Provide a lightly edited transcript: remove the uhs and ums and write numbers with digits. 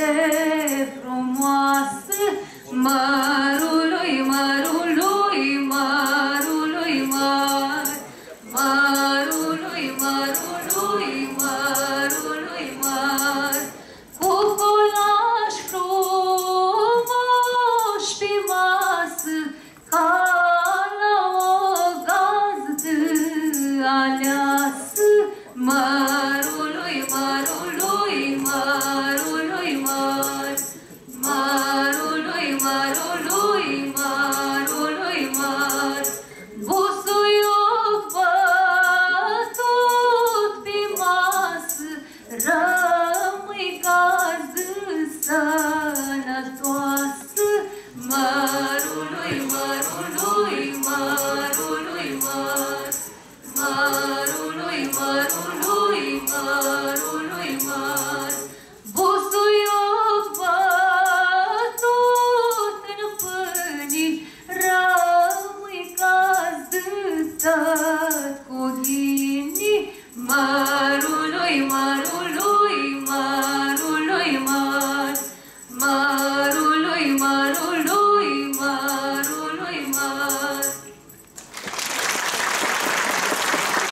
frumoasă, mărului, mărului, mărului, măr, mărului, mărului, mărului, măr, cu colași frumoși pe masă, ca la o gazdă aleasă, mărului, mărului, mărului, măr, mărului, mărului, mărului, măr, busuioc bătut pe masă, rămâi gazdă sănătoasă, mărului, mărului, mărului, măr, mărului, mărului, mărului, măr, busuioc bătut în pâinii, rămâi gazdă tot cu ghinii, mărului, mărului.